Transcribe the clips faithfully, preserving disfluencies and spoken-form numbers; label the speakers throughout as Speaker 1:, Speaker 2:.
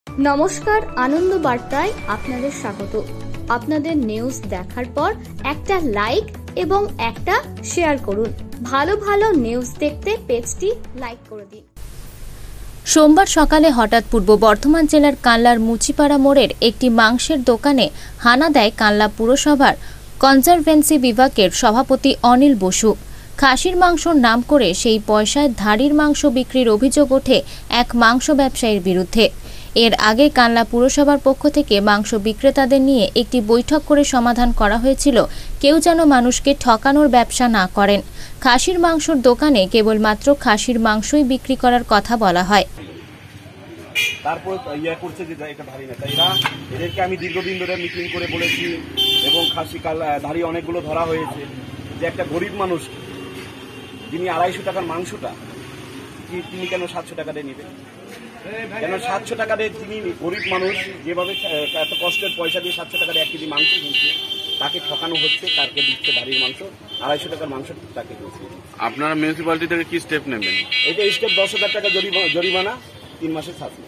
Speaker 1: নমস্কার, আনন্দ বার্তায় আপনাদের স্বাগত। আপনাদের নিউজ দেখার পর একটা লাইক এবং একটা শেয়ার করুন। ভালো ভালো নিউজ দেখতে পেজটি লাইক করে দিন।
Speaker 2: সোমবার সকালে হঠাৎ পূর্ব বর্ধমান জেলার কানলার মুচিপাড়া মোড়ের একটি মাংসের দোকানে হানা দেয় কানলা পুরসভার কনজারভেন্সি বিভাগের সভাপতি অনিল বসু। খাসির মাংসর নাম করে সেই পয়সায় ধাড়ির মাংস বিক্রির অভিযোগ ওঠে এক মাংস ব্যবসায়ীর বিরুদ্ধে। এর আগে কানলা পুরসভার পক্ষ থেকে মাংস বিক্রেতাদের নিয়ে একটি বৈঠক করে সমাধান করা হয়েছিল কেউ যেন মানুষকে ঠকানোর ব্যবসা না করেন। খাসির মাংসর দোকানে কেবলমাত্র খাসির মাংসই বিক্রি করার কথা বলা হয়।
Speaker 3: তারপর ইয়া করছে যে এটা ধারি না, তাই না? এদেরকে আমি দীর্ঘদিন ধরে মিটিং করে বলেছি এবং খাসি কাল ধারি অনেকগুলো ধরা হয়েছে যে একটা গরিব মানুষ যিনি আড়াইশো টাকার মাংসটা তিনি কেন সাতশো টাকা দিয়ে নেবেন? কেন সাতশো টাকা দিয়ে তিনি গরিব মানুষ যেভাবে এত কষ্টের পয়সা দিয়ে সাতশো টাকা দিয়ে এক কেজি মাংস কিনছে, তাকে ঠকানো হচ্ছে, তাকে দিচ্ছে ধারির মাংস, আড়াইশো টাকার মাংস তাকে দিচ্ছে।
Speaker 4: আপনারা মিউনিসিপ্যালিটি থেকে কি স্টেপ নেবেন?
Speaker 3: এটা স্টেপ দশ হাজার টাকা জরিমানা, তিন মাসের শাস্তি।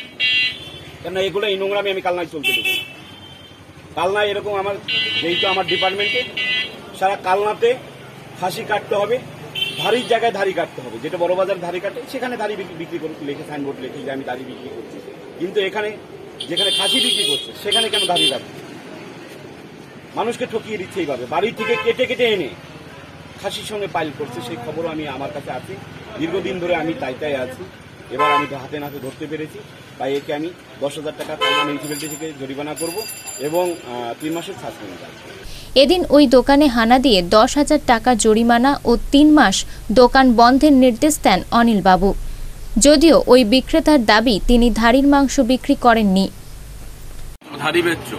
Speaker 3: কেন এগুলো এই নোংরামি আমি কালনায় চলতে দেবো না। কালনায় এরকম আমার যেহেতু আমার ডিপার্টমেন্টে সারা কালনাতে খাসি কাটতে হবে, ধারির জায়গায় ধারি কাটতে হবে। যেটা বড় বাজার ধারি কাটে সেখানে ধারি বিক্রি করে লেখে সাইনবোর্ড লেখে যে আমি ধারি বিক্রি করছি, কিন্তু এখানে যেখানে খাসি বিক্রি করছে সেখানে কেন ধারি রাখবে? মানুষকে ঠকিয়ে দিচ্ছে এইভাবে, বাড়ি থেকে কেটে কেটে এনে খাসির সঙ্গে পাইল করছে। সেই খবরও আমি আমার কাছে আছে, দীর্ঘদিন ধরে আমি তাইটাই আছি। এবার আমি হাতে নাতে ধরতে পেরেছি, তাই একে আমি দশ হাজার টাকা কালনা মিউনিসিপ্যালিটি থেকে জরিমানা করব এবং তিন মাসের শাস্তি নেব।
Speaker 2: এদিন ওই দোকানে হানা দিয়ে দশ হাজার টাকা জরিমানা ও তিন মাস দোকান বন্ধের নির্দেশ দেন অনিল বাবু। যদিও ওই বিক্রেতার দাবি তিনি ধাড়ির মাংস বিক্রি করেননি।
Speaker 4: ধাড়ি বেচছো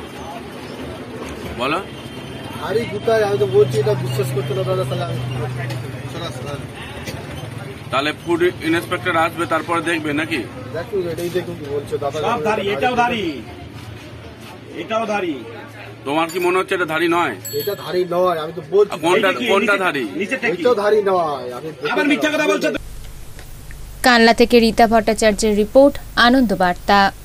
Speaker 4: বলো?
Speaker 5: ধাড়ি কোথায়? আমি তো বলছি এটা বিশ্বাস করতে না দাদা।
Speaker 4: তাহলে ফুড ইন্সপেক্টর আসবে, তারপরে দেখবে নাকি?
Speaker 5: দেখুন এটাই দেখুন কি বলছো দাদা।
Speaker 3: সব ধাড়ি, এটাও ধাড়ি, এটাও ধাড়ি।
Speaker 4: তোমার কি মনে হচ্ছে এটা ধাড়ি নয়?
Speaker 5: এটা ধাড়ি নয়, আমি তো বলছি।
Speaker 4: কোনটা কোনটা ধাড়ি?
Speaker 5: এটাও ধাড়ি নয়। আমি
Speaker 3: আবার মিথ্যা কথা বলছো।
Speaker 2: কানলা থেকে রীতা ভট্টাচার্যের রিপোর্ট, আনন্দ বার্তা।